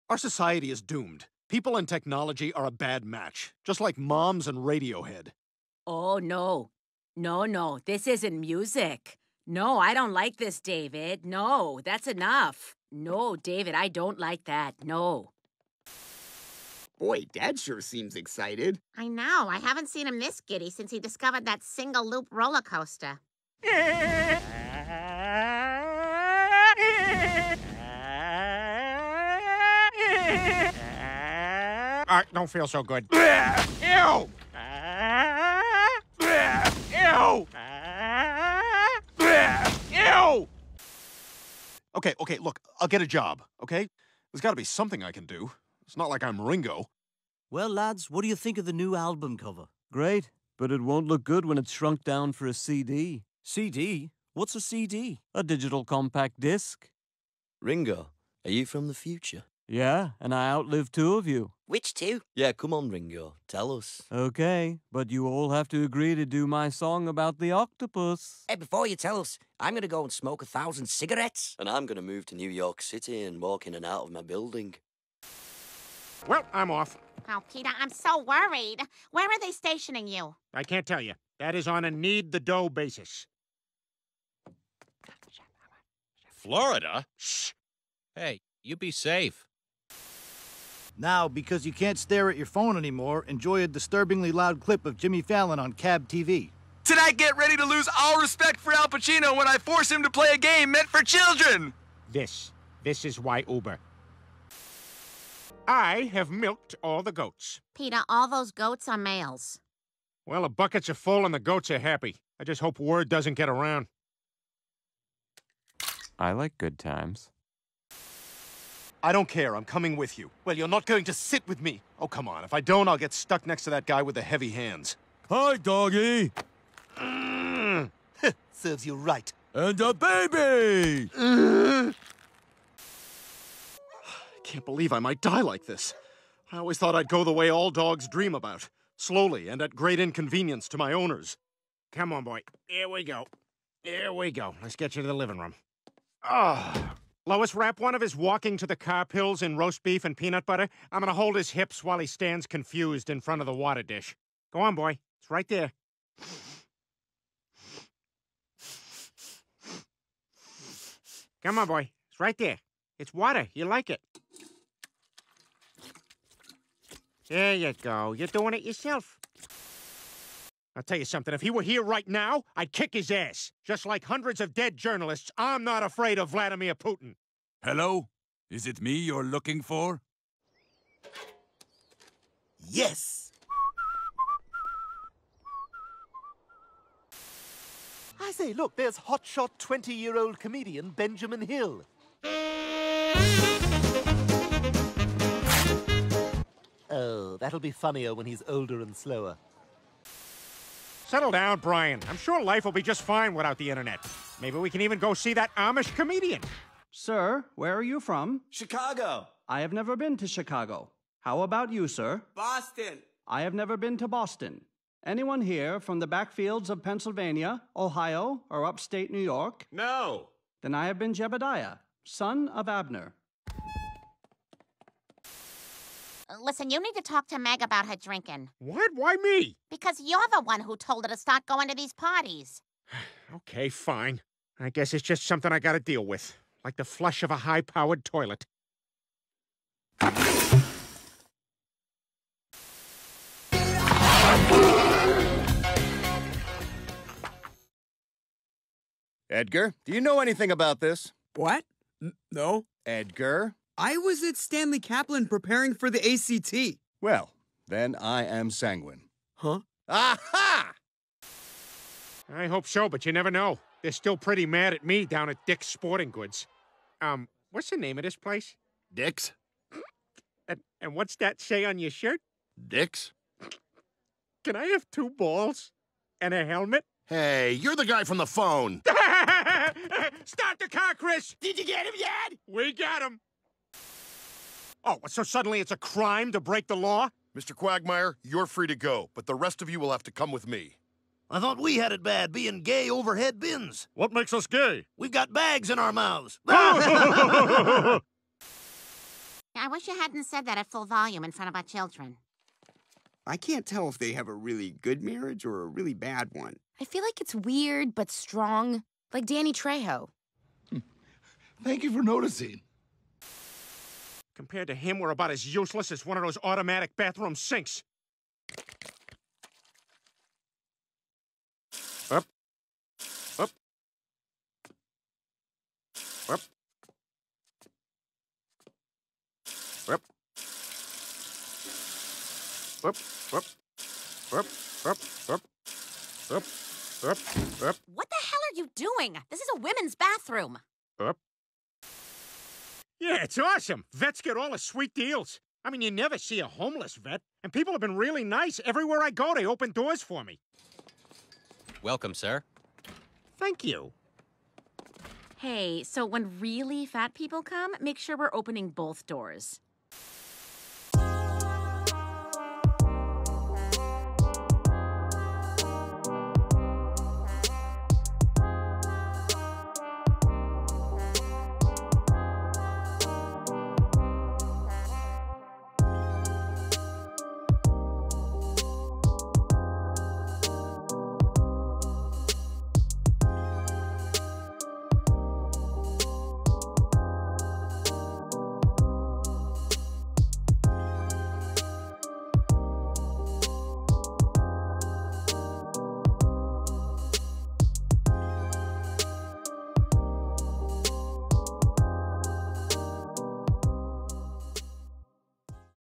Our society is doomed. People and technology are a bad match, just like moms and Radiohead. Oh, no. No, this isn't music. No, I don't like this, David. No, that's enough. No, David, I don't like that. No. Boy, Dad sure seems excited. I know. I haven't seen him this giddy since he discovered that single-loop roller coaster. I don't feel so good. Ew! Ew! Ew! Okay, look, I'll get a job, okay? There's gotta be something I can do. It's not like I'm Ringo. Well, lads, what do you think of the new album cover? Great, but it won't look good when it's shrunk down for a CD. CD? What's a CD? A digital compact disc. Ringo, are you from the future? Yeah, and I outlived two of you. Which two? Yeah, come on, Ringo. Tell us. Okay, but you all have to agree to do my song about the octopus. Hey, before you tell us, I'm gonna go and smoke 1,000 cigarettes. And I'm gonna move to New York City and walk in and out of my building. Well, I'm off. Oh, Peter, I'm so worried. Where are they stationing you? I can't tell you. That is on a need-the-dough basis. Florida? Shh. Hey, you be safe. Now, because you can't stare at your phone anymore, enjoy a disturbingly loud clip of Jimmy Fallon on Cab TV. Tonight, get ready to lose all respect for Al Pacino when I force him to play a game meant for children! This is why Uber. I have milked all the goats. Peter, all those goats are males. Well, the buckets are full and the goats are happy. I just hope word doesn't get around. I like good times. I don't care, I'm coming with you. Well, you're not going to sit with me. Oh, come on, if I don't, I'll get stuck next to that guy with the heavy hands. Hi, doggy. Serves you right. And a baby! Can't believe I might die like this. I always thought I'd go the way all dogs dream about. Slowly and at great inconvenience to my owners. Come on, boy. Here we go. Here we go. Let's get you to the living room. Lois, wrap one of his walking to the car pills in roast beef and peanut butter. I'm gonna hold his hips while he stands confused in front of the water dish. Go on, boy. It's right there. Come on, boy. It's right there. It's water. You like it. There you go. You're doing it yourself. I'll tell you something. If he were here right now, I'd kick his ass. Just like hundreds of dead journalists, I'm not afraid of Vladimir Putin. Hello? Is it me you're looking for? Yes! I say, look, there's hotshot 20-year-old comedian Benjamin Hill. Oh, that'll be funnier when he's older and slower. Settle down, Brian. I'm sure life will be just fine without the internet. Maybe we can even go see that Amish comedian. Sir, where are you from? Chicago. I have never been to Chicago. How about you, sir? Boston. I have never been to Boston. Anyone here from the backfields of Pennsylvania, Ohio, or upstate New York? No. Then I have been Jebediah, son of Abner. Listen, you need to talk to Meg about her drinking. What? Why me? Because you're the one who told her to start going to these parties. Okay, fine. I guess it's just something I gotta deal with. Like the flush of a high-powered toilet. Edgar, do you know anything about this? What? No. Edgar? I was at Stanley Kaplan preparing for the ACT. Well, then I am sanguine. Huh? Aha! I hope so, but you never know. They're still pretty mad at me down at Dick's Sporting Goods. What's the name of this place? Dick's? And what's that say on your shirt? Dick's? Can I have 2 balls? And a helmet? Hey, you're the guy from the phone. Start the car, Chris! Did you get him yet? We got him! Oh, so suddenly it's a crime to break the law? Mr. Quagmire, you're free to go, but the rest of you will have to come with me. I thought we had it bad being gay overhead bins. What makes us gay? We've got bags in our mouths. And I wish you hadn't said that at full volume in front of our children. I can't tell if they have a really good marriage or a really bad one. I feel like it's weird but strong, like Danny Trejo. Thank you for noticing. Compared to him, we're about as useless as one of those automatic bathroom sinks. Up. Up. Up. Up. Up. Up. Up. Up. Up. Up. Up. Up. What the hell are you doing? This is a women's bathroom. Up. Yeah, it's awesome. Vets get all the sweet deals. I mean, you never see a homeless vet. And people have been really nice. Everywhere I go, they open doors for me. Welcome, sir. Thank you. Hey, so when really fat people come, make sure we're opening both doors.